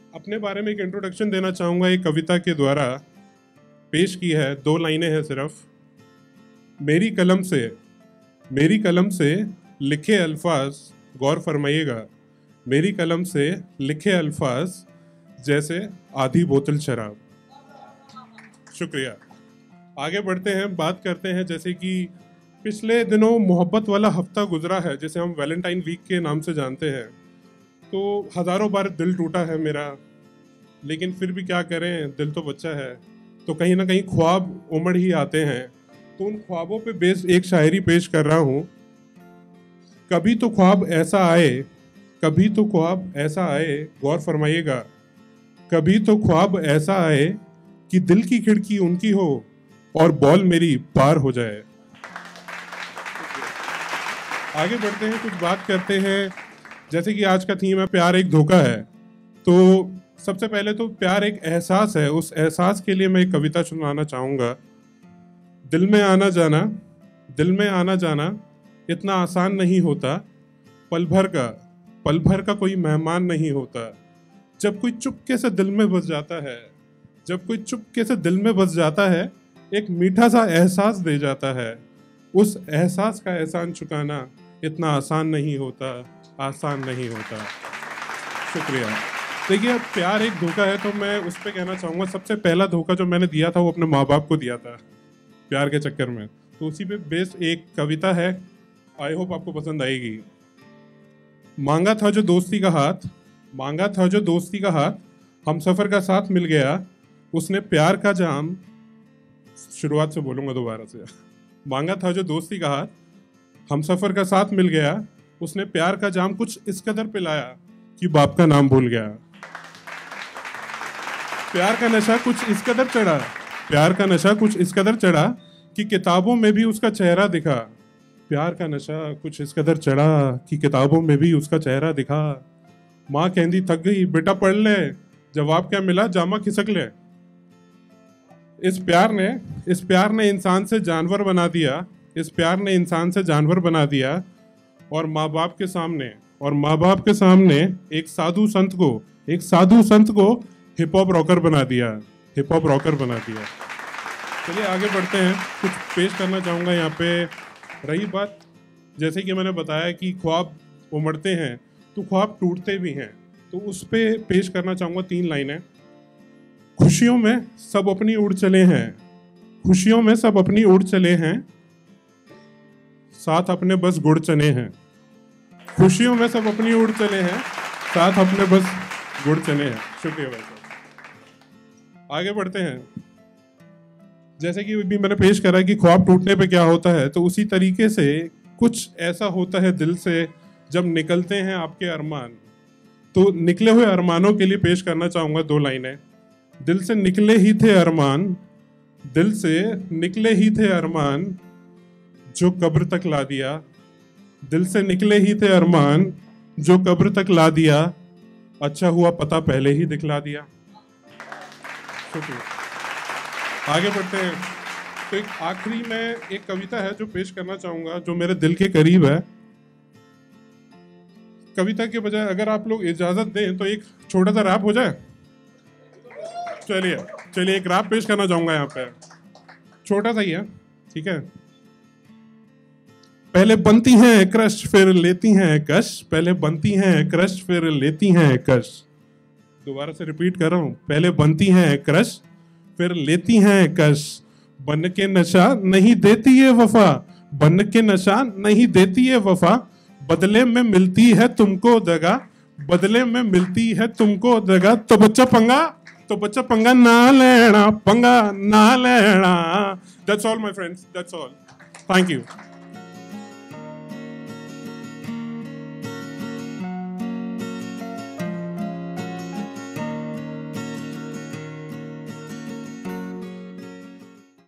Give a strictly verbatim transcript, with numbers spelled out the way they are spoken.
अपने बारे में एक इंट्रोडक्शन देना चाहूँगा एक कविता के द्वारा। पेश की है, दो लाइनें हैं सिर्फ। मेरी कलम से मेरी कलम से लिखे अल्फाज गौर फरमाइएगा। मेरी कलम से लिखे अल्फाज जैसे आधी बोतल शराब। शुक्रिया। आगे बढ़ते हैं, बात करते हैं। जैसे कि पिछले दिनों मोहब्बत वाला हफ्ता गुजरा है, जिसे हम वैलेंटाइन वीक के नाम से जानते हैं। तो हज़ारों बार दिल टूटा है मेरा, लेकिन फिर भी क्या करें, दिल तो बच्चा है। तो कहीं ना कहीं ख्वाब उमड़ ही आते हैं। तो उन ख्वाबों पे बेस एक शायरी पेश कर रहा हूँ। कभी तो ख्वाब ऐसा आए कभी तो ख्वाब ऐसा आए गौर फरमाइएगा। कभी तो ख्वाब ऐसा आए कि दिल की खिड़की उनकी हो और बॉल मेरी पार हो जाए। आगे बढ़ते हैं, कुछ बात करते हैं। जैसे कि आज का थीम है प्यार एक धोखा है। तो सबसे पहले तो प्यार एक एहसास है। उस एहसास के लिए मैं एक कविता सुनाना चाहूँगा। दिल में आना जाना दिल में आना जाना इतना आसान नहीं होता। पल भर का पल भर का कोई मेहमान नहीं होता। जब कोई चुपके से दिल में बस जाता है जब कोई चुपके से दिल में बस जाता है एक मीठा सा एहसास दे जाता है। उस एहसास का एहसान चुकाना इतना आसान नहीं होता आसान नहीं होता। शुक्रिया। देखिए, अब प्यार एक धोखा है, तो मैं उस पर कहना चाहूँगा, सबसे पहला धोखा जो मैंने दिया था वो अपने माँ बाप को दिया था प्यार के चक्कर में। तो उसी पे बेस्ड एक कविता है, आई होप आपको पसंद आएगी। मांगा था जो दोस्ती का हाथ मांगा था जो दोस्ती का हाथ हम सफ़र का साथ मिल गया। उसने प्यार का जाम शुरुआत से बोलूँगा दोबारा से। मांगा था जो दोस्ती का हाथ हम सफ़र का साथ मिल गया। उसने प्यार का जाम कुछ इस कदर पिलाया कि बाप का नाम भूल गया। प्यार का नशा कुछ इस कदर चढ़ा प्यार का नशा कुछ इस कदर चढ़ा कि किताबों में भी उसका चेहरा दिखा। प्यार का नशा कुछ इस कदर चढ़ा कि किताबों में भी उसका चेहरा दिखा। माँ कहती थक गई बेटा पढ़ ले, जवाब क्या मिला जामा खिसक ले। इस प्यार ने इस प्यार ने इंसान से जानवर बना दिया इस प्यार ने इंसान से जानवर बना दिया। और माँ बाप के सामने और माँ बाप के सामने एक साधु संत को एक साधु संत को हिप हॉप रॉकर बना दिया हिप हॉप रॉकर बना दिया। चलिए आगे बढ़ते हैं। कुछ पेश करना चाहूँगा यहाँ पे। रही बात, जैसे कि मैंने बताया कि ख्वाब उमड़ते हैं तो ख्वाब टूटते भी हैं। तो उस पे पेश करना चाहूँगा तीन लाइनें। खुशियों में सब अपनी उड़ चले हैं खुशियों में सब अपनी उड़ चले हैं साथ अपने बस गुड़ चने हैं। खुशियों में सब अपनी उड़ चले हैं साथ अपने बस गुड़ चने हैं। शुक्रिया भाई साहब। आगे बढ़ते हैं। जैसे कि भी मैंने पेश करा कि ख्वाब टूटने पे क्या होता है, तो उसी तरीके से कुछ ऐसा होता है दिल से जब निकलते हैं आपके अरमान। तो निकले हुए अरमानों के लिए पेश करना चाहूँगा दो लाइनें। दिल से निकले ही थे अरमान दिल से निकले ही थे अरमान जो कब्र तक ला दिया। दिल से निकले ही थे अरमान जो कब्र तक ला दिया। अच्छा हुआ पता पहले ही दिखला दिया। शुक्रिया। आगे बढ़ते हैं। तो एक आखिरी में एक कविता है जो पेश करना चाहूंगा, जो मेरे दिल के करीब है। कविता के बजाय अगर आप लोग इजाजत दें तो एक छोटा सा रैप हो जाए। चलिए चलिए एक रैप पेश करना चाहूंगा यहाँ पे, छोटा सा ही है, ठीक है। पहले बनती हैं क्रश फिर लेती हैं कश पहले बनती हैं क्रश फिर लेती हैं कश। दोबारा से रिपीट कर रहा हूं। पहले बनती हैं क्रश फिर लेती हैं कश। बन के नशा नहीं देती है वफा बन के नशा नहीं देती है वफा। बदले में मिलती है तुमको दगा बदले में मिलती है तुमको दगा। तो बच्चा पंगा तो बच्चा पंगा ना लेना पंगा ना लेना। That's all my friends, that's all. Thank you.